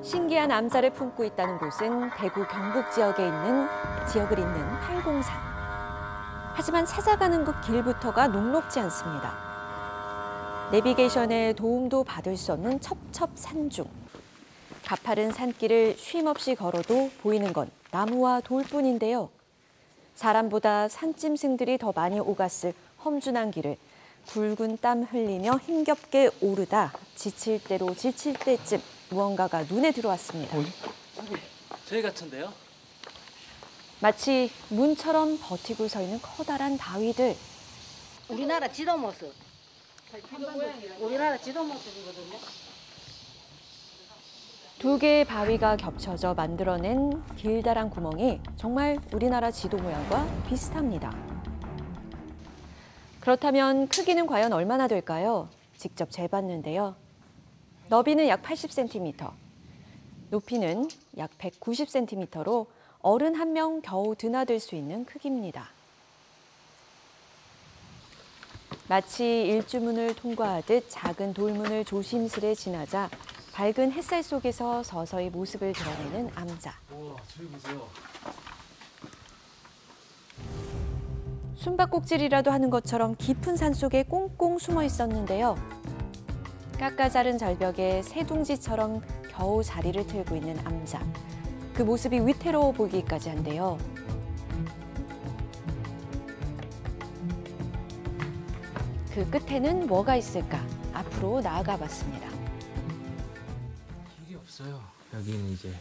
신기한 암자를 품고 있다는 곳은 대구 경북 지역에 있는 지역을 잇는 팔공산. 하지만 찾아가는 그 길부터가 녹록지 않습니다. 내비게이션의 도움도 받을 수 없는 첩첩산중. 가파른 산길을 쉼없이 걸어도 보이는 건 나무와 돌뿐인데요. 사람보다 산짐승들이 더 많이 오갔을 험준한 길을 굵은 땀 흘리며 힘겹게 오르다 지칠 대로 지칠 때쯤 무언가가 눈에 들어왔습니다. 저희 같은데요? 마치 문처럼 버티고 서 있는 커다란 바위들. 우리나라 지도 모습. 우리나라 지도 모습이거든요. 두 개의 바위가 겹쳐져 만들어낸 길다란 구멍이 정말 우리나라 지도 모양과 비슷합니다. 그렇다면 크기는 과연 얼마나 될까요? 직접 재봤는데요. 너비는 약 80cm, 높이는 약 190cm로 어른 한 명 겨우 드나들 수 있는 크기입니다. 마치 일주문을 통과하듯 작은 돌문을 조심스레 지나자 밝은 햇살 속에서 서서히 모습을 드러내는 암자. 우와, 저기 보세요. 숨바꼭질이라도 하는 것처럼 깊은 산속에 꽁꽁 숨어 있었는데요. 깎아자른 절벽에 새둥지처럼 겨우 자리를 틀고 있는 암자. 그 모습이 위태로워 보이기까지 한데요. 그 끝에는 뭐가 있을까? 앞으로 나아가 봤습니다. 길이 없어요. 여기는 이제.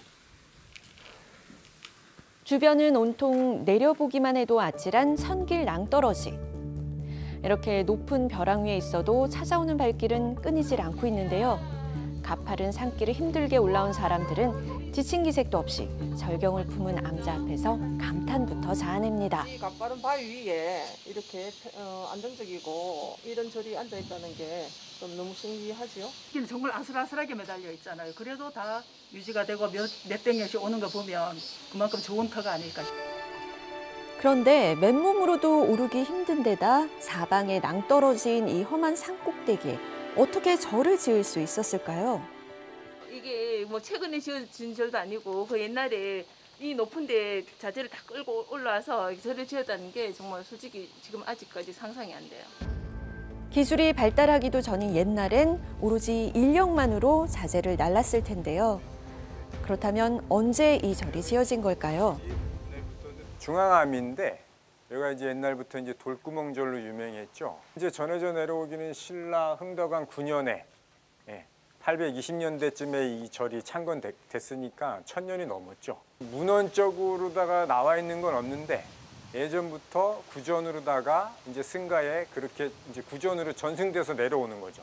주변은 온통 내려보기만 해도 아찔한 선길 낭떠러지. 이렇게 높은 벼랑 위에 있어도 찾아오는 발길은 끊이질 않고 있는데요. 가파른 산길을 힘들게 올라온 사람들은 지친 기색도 없이 절경을 품은 암자 앞에서 감탄부터 자아냅니다. 이 가파른 바위 위에 이렇게 안정적이고 이런저리 앉아 있다는 게 좀 너무 신기하지요. 여기는 정말 아슬아슬하게 매달려 있잖아요. 그래도 다 유지가 되고 몇백 년씩 오는 거 보면 그만큼 좋은 터가 아닐까 싶어요. 그런데 맨몸으로도 오르기 힘든 데다 사방에 낭떠러지인 이 험한 산꼭대기에 어떻게 절을 지을 수 있었을까요? 이게 뭐 최근에 지어진 절도 아니고 그 옛날에 이 높은 데 자재를 다 끌고 올라와서 절을 지었다는 게 정말 솔직히 지금 아직까지 상상이 안 돼요. 기술이 발달하기도 전인 옛날엔 오로지 인력만으로 자재를 날랐을 텐데요. 그렇다면 언제 이 절이 지어진 걸까요? 중앙암인데 여기가 이제 옛날부터 이제 돌구멍절로 유명했죠. 이제 전해져 내려오기는 신라 흥덕왕 9년에 820년대쯤에 이 절이 창건됐으니까 1000년이 넘었죠. 문헌적으로다가 나와 있는 건 없는데 예전부터 구전으로다가 이제 승가에 그렇게 이제 구전으로 전승돼서 내려오는 거죠.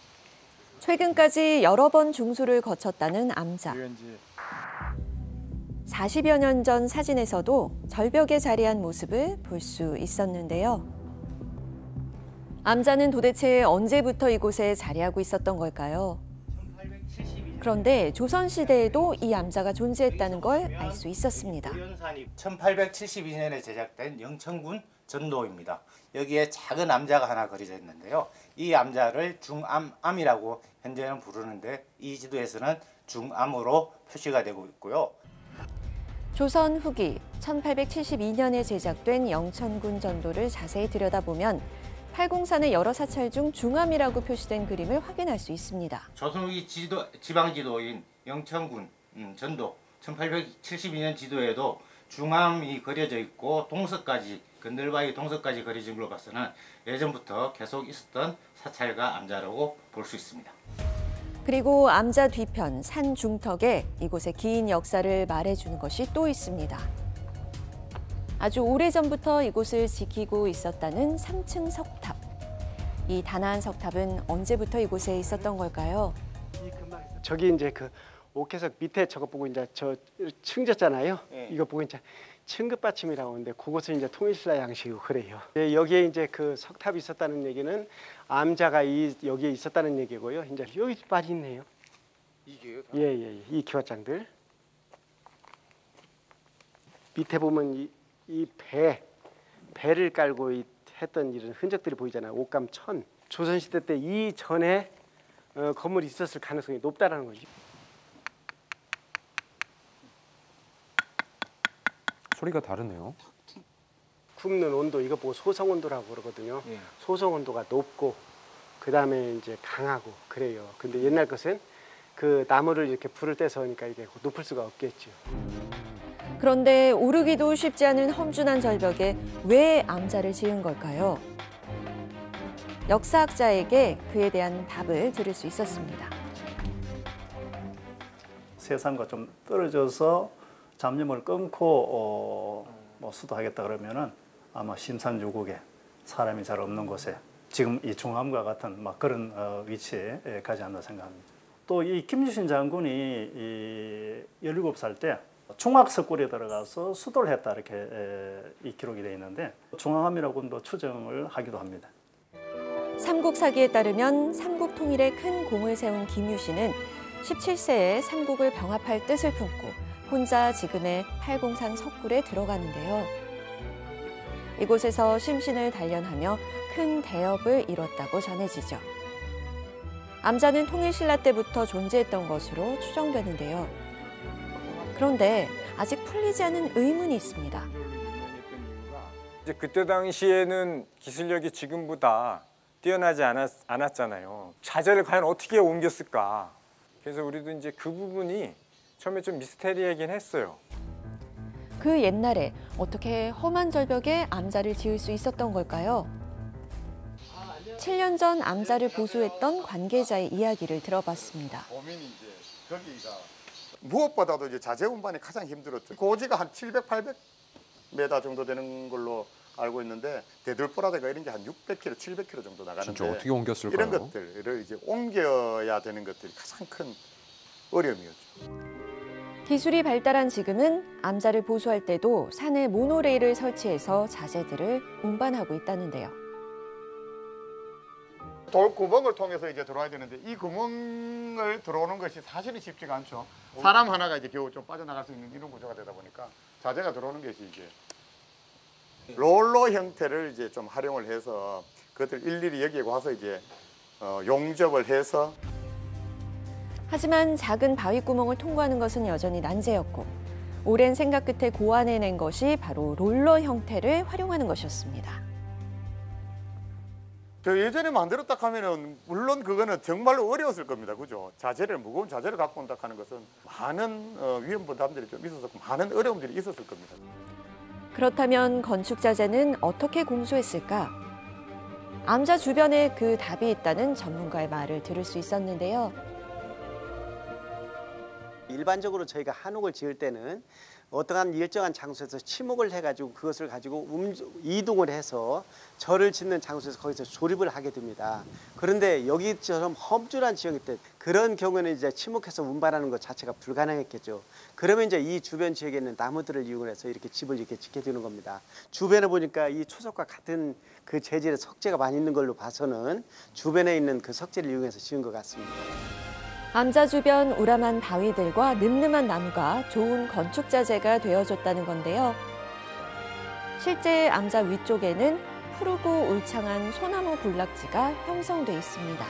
최근까지 여러 번 중수를 거쳤다는 암자. 40여 년 전 사진에서도 절벽에 자리한 모습을 볼 수 있었는데요. 암자는 도대체 언제부터 이곳에 자리하고 있었던 걸까요? 그런데 조선시대에도 이 암자가 존재했다는 걸 알 수 있었습니다. 1872년에 제작된 영천군 전도입니다. 여기에 작은 암자가 하나 그려져 있는데요. 이 암자를 중암이라고 현재는 부르는데 이 지도에서는 중암으로 표시가 되고 있고요. 조선 후기 1872년에 제작된 영천군 전도를 자세히 들여다보면 팔공산의 여러 사찰 중 중암이라고 표시된 그림을 확인할 수 있습니다. 조선 후기 지방지도인 영천군 전도 1872년 지도에도 중암이 그려져 있고 동서까지 건들바위 동서까지 그려진 걸로 봐서는 예전부터 계속 있었던 사찰과 암자라고 볼 수 있습니다. 그리고 암자 뒤편 산 중턱에 이곳의 긴 역사를 말해주는 것이 또 있습니다. 아주 오래전부터 이곳을 지키고 있었다는 3층 석탑. 이 단아한 석탑은 언제부터 이곳에 있었던 걸까요? 저기 이제 그 옥회석 밑에 저거 보고 이제 저 층졌잖아요. 네. 이거 보고 이제 층급받침이라고 하는데 그곳은 이제 통일신라 양식이고 그래요. 여기에 이제 그 석탑이 있었다는 얘기는 암자가 여기에 있었다는 얘기고요. 이제 여기 많이 있네요. 이게요? 예. 이 기와장들. 밑에 보면 이 배를 깔고 했던 이런 흔적들이 보이잖아요. 옥감천. 조선시대 때 이 전에 건물이 있었을 가능성이 높다라는 거죠. 소리가 다르네요. 굽는 온도 이거 뭐 소성 온도라고 그러거든요. 소성 온도가 높고 그다음에 이제 강하고 그래요. 근데 옛날 것은 그 나무를 이렇게 불을 떼서 하니까 이게 높을 수가 없겠죠. 그런데 오르기도 쉽지 않은 험준한 절벽에 왜 암자를 지은 걸까요? 역사학자에게 그에 대한 답을 들을 수 있었습니다. 세상과 좀 떨어져서 잡념을 끊고 뭐 수도하겠다 그러면은 아마 심산유곡에 사람이 잘 없는 곳에 지금 이 중암과 같은 막 그런 위치에 가지 않나 생각합니다. 또 이 김유신 장군이 이 17살 때 중학석굴에 들어가서 수도를 했다 이렇게 이 기록이 되어 있는데 중암이라고도 추정을 하기도 합니다. 삼국사기에 따르면 삼국 통일에 큰 공을 세운 김유신은 17세에 삼국을 병합할 뜻을 품고 혼자 지금의 팔공산 석굴에 들어가는데요. 이곳에서 심신을 단련하며 큰 대업을 이뤘다고 전해지죠. 암자는 통일신라 때부터 존재했던 것으로 추정되는데요. 그런데 아직 풀리지 않은 의문이 있습니다. 이제 그때 당시에는 기술력이 지금보다 뛰어나지 않았잖아요. 자재를 과연 어떻게 옮겼을까? 그래서 우리도 이제 그 부분이 처음에 좀 미스테리하긴 했어요. 그 옛날에 어떻게 험한 절벽에 암자를 지을 수 있었던 걸까요? 7년 전 암자를 보수했던 관계자의 이야기를 들어봤습니다. 고민이 이제 거기가 무엇보다도 이제 자재 운반이 가장 힘들었죠. 고지가 한 700, 800m 정도 되는 걸로 알고 있는데 대들보라데가 이런 게 한 600km, 700km 정도 나가는데 진짜 어떻게 옮겼을까요? 이런 것들을 이제 옮겨야 되는 것들이 가장 큰 어려움이었죠. 기술이 발달한 지금은 암자를 보수할 때도 산에 모노레일을 설치해서 자재들을 운반하고 있다는데요. 돌 구멍을 통해서 이제 들어와야 되는데 이 구멍을 들어오는 것이 사실은 쉽지가 않죠. 사람 하나가 이제 겨우 좀 빠져나갈 수 있는 이런 구조가 되다 보니까 자재가 들어오는 것이 이제 롤러 형태를 이제 좀 활용을 해서 그것들 일일이 여기에 와서 이제 용접을 해서. 하지만 작은 바위 구멍을 통과하는 것은 여전히 난제였고 오랜 생각 끝에 고안해낸 것이 바로 롤러 형태를 활용하는 것이었습니다. 저 예전에 만들었다 하면은 물론 그거는 정말로 어려웠을 겁니다. 그죠? 무거운 자재를 갖고 온다 하는 것은 많은 위험 부담들이 좀 있었고 많은 어려움들이 있었을 겁니다. 그렇다면 건축 자재는 어떻게 공수했을까? 암자 주변에 그 답이 있다는 전문가의 말을 들을 수 있었는데요. 일반적으로 저희가 한옥을 지을 때는 어떠한 일정한 장소에서 치목을 해가지고 그것을 가지고 이동을 해서 절을 짓는 장소에서 거기서 조립을 하게 됩니다. 그런데 여기처럼 험준한 지역일 때 그런 경우는 이제 치목해서 운반하는 것 자체가 불가능했겠죠. 그러면 이제 이 주변 지역에 있는 나무들을 이용해서 이렇게 집을 이렇게 짓게 되는 겁니다. 주변에 보니까 이 초석과 같은 그 재질의 석재가 많이 있는 걸로 봐서는 주변에 있는 그 석재를 이용해서 지은 것 같습니다. 암자 주변 우람한 바위들과 늠름한 나무가 좋은 건축 자재가 되어줬다는 건데요. 실제 암자 위쪽에는 푸르고 울창한 소나무 군락지가 형성돼 있습니다.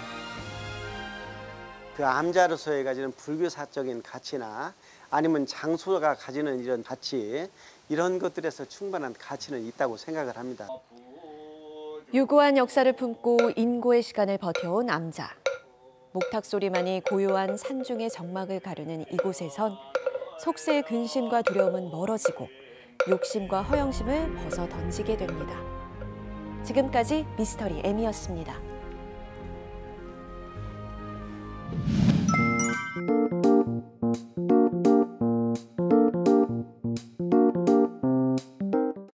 그 암자로서의 가지는 불교사적인 가치나 아니면 장소가 가지는 이런 가치, 이런 것들에서 충분한 가치는 있다고 생각을 합니다. 유구한 역사를 품고 인고의 시간을 버텨온 암자. 목탁 소리만이 고요한 산중의 정막을 가르는 이곳에선 속세의 근심과 두려움은 멀어지고 욕심과 허영심을 벗어 던지게 됩니다. 지금까지 미스터리 M이었습니다.